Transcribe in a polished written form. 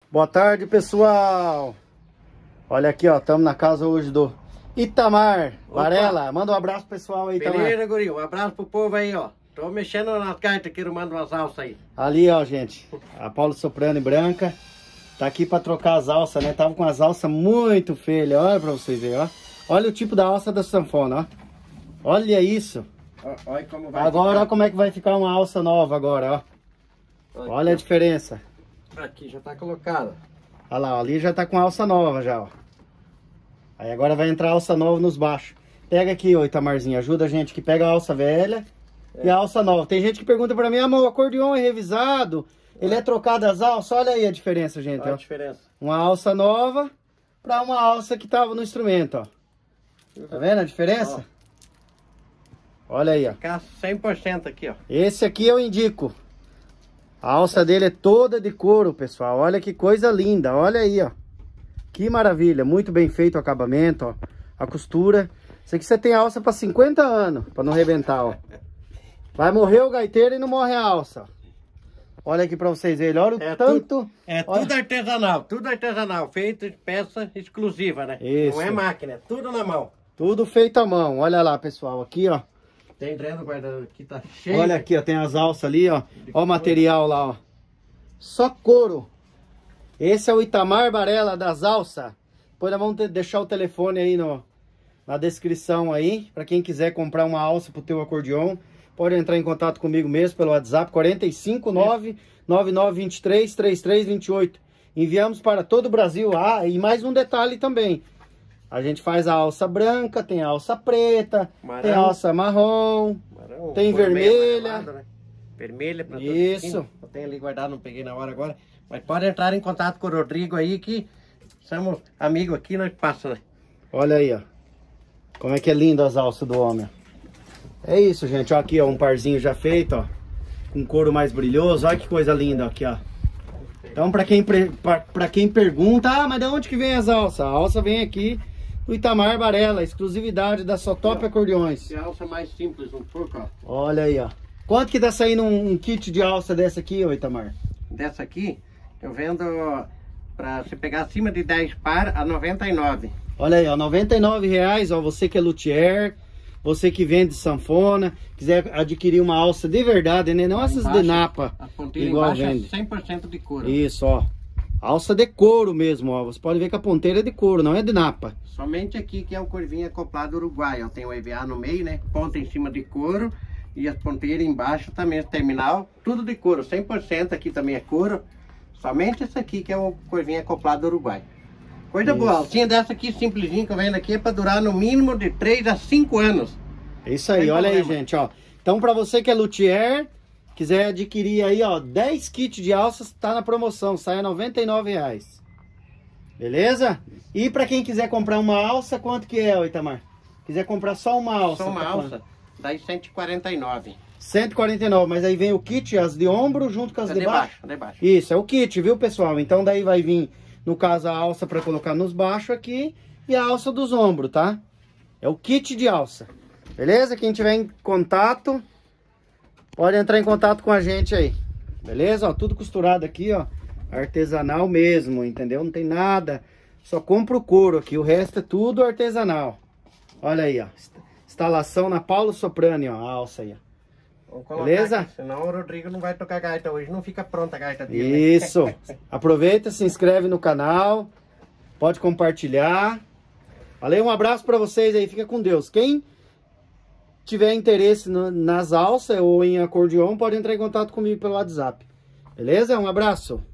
Boa tarde, pessoal. Olha aqui, ó, estamos na casa hoje do Itamar Varela. Manda um abraço pro pessoal aí, Itamar. Beleza, guri. Um abraço pro povo aí, ó. Tô mexendo nas cartas aqui, mando umas alças aí. Ali, ó, gente, a Paulo Soprano e Branca tá aqui pra trocar as alças, né? Tava com as alças muito feias, olha pra vocês verem, ó. Olha o tipo da alça da sanfona, ó. Olha isso. Olha como vai Agora, ficar. olha como é que vai ficar uma alça nova agora, ó. Olha a diferença. Aqui já tá colocado. Olha lá, ó, ali já tá com alça nova já, ó. Aí agora vai entrar alça nova nos baixos. Pega aqui, ô Itamarzinho, ajuda a gente que pega a alça velha e a alça nova. Tem gente que pergunta pra mim, o acordeon é revisado, ele é trocado as alças. Olha aí a diferença, gente, Olha ó. a diferença. Uma alça nova pra uma alça que tava no instrumento, ó. Tá vendo a diferença? Olha aí, ó. Ficar 100% aqui, ó. Esse aqui eu indico. A alça dele é toda de couro, pessoal. Olha que coisa linda. Olha aí, ó. Que maravilha. Muito bem feito o acabamento, ó. A costura. Isso aqui você tem alça para 50 anos, para não rebentar, ó. Vai morrer o gaiteiro e não morre a alça. Olha aqui para vocês verem. Olha o tanto... Olha. Tudo artesanal. Feito de peça exclusiva, né? Isso. Não é máquina, é tudo na mão. Tudo feito à mão. Olha lá, pessoal. Aqui, ó. Tem dreno guardado aqui, tá cheio. Olha aqui, ó, tem as alças ali, ó. Ó o material lá, ó. Só couro. Esse é o Itamar Varela das alças. Depois nós vamos deixar o telefone aí na descrição aí. Pra quem quiser comprar uma alça pro teu acordeon, pode entrar em contato comigo mesmo pelo WhatsApp 459-9923-3328. Enviamos para todo o Brasil. Ah, e mais um detalhe também. A gente faz a alça branca, tem a alça preta, tem a alça marrom, tem vermelha. Né? Vermelha pra isso. Eu tenho ali guardado, não peguei na hora agora. Mas pode entrar em contato com o Rodrigo aí, que somos amigos aqui, nós passamos. Olha aí, ó. Como é que é lindo as alças do homem. É isso, gente. Ó, aqui, ó, um parzinho já feito, ó. Com couro mais brilhoso. Olha que coisa linda aqui, ó. Então, pra quem pergunta, mas de onde que vem as alças? A alça vem aqui do Itamar Varela, exclusividade da Sotop Acordeões. E a alça mais simples, um pouco, ó. Olha aí, ó. Quanto que tá saindo um kit de alça dessa aqui, ô Itamar? Dessa aqui, eu vendo pra você pegar acima de 10 par a 99. Olha aí, ó, R$99, ó, você que é luthier, você que vende sanfona, quiser adquirir uma alça de verdade, né? Não essas de napa, a ponteira igual embaixo vende. É 100% de couro. Isso, ó. Alça de couro mesmo, ó. Você pode ver que a ponteira é de couro, não é de napa. Somente aqui que é o corvinho acoplado uruguai, ó. Tem o EVA no meio, né? Ponta em cima de couro e as ponteiras embaixo também, terminal, tudo de couro. 100% aqui também é couro. Somente esse aqui que é o corvinho acoplado uruguai. Coisa boa, alcinha dessa aqui, simplesinha, que eu vendo aqui, é pra durar no mínimo de 3 a 5 anos. É isso aí, olha aí, gente, ó. Então, pra você que é luthier, quiser adquirir aí, ó, 10 kits de alças, tá na promoção, sai a R$99. Beleza? E pra quem quiser comprar uma alça, quanto que é, Itamar? Quiser comprar só uma alça. Só uma alça, daí 149. 149, mas aí vem o kit, as de ombro junto com as de baixo. De baixo. Isso, é o kit, viu, pessoal? Então daí vai vir, no caso, a alça para colocar nos baixos aqui e a alça dos ombros, tá? É o kit de alça. Beleza? Quem tiver em contato, pode entrar em contato com a gente aí. Beleza? Ó, tudo costurado aqui, ó. Artesanal mesmo, entendeu? Não tem nada. Só compra o couro aqui, o resto é tudo artesanal. Olha aí, ó. Instalação na Paulo Soprano, ó, a alça aí, ó. Beleza? Aqui, senão o Rodrigo não vai tocar gaita hoje, não fica pronta a gaita dele. Isso. Aproveita, se inscreve no canal, pode compartilhar. Valeu, um abraço pra vocês aí, fica com Deus. Quem tiver interesse nas alças ou em acordeon, pode entrar em contato comigo pelo WhatsApp. Beleza? Um abraço.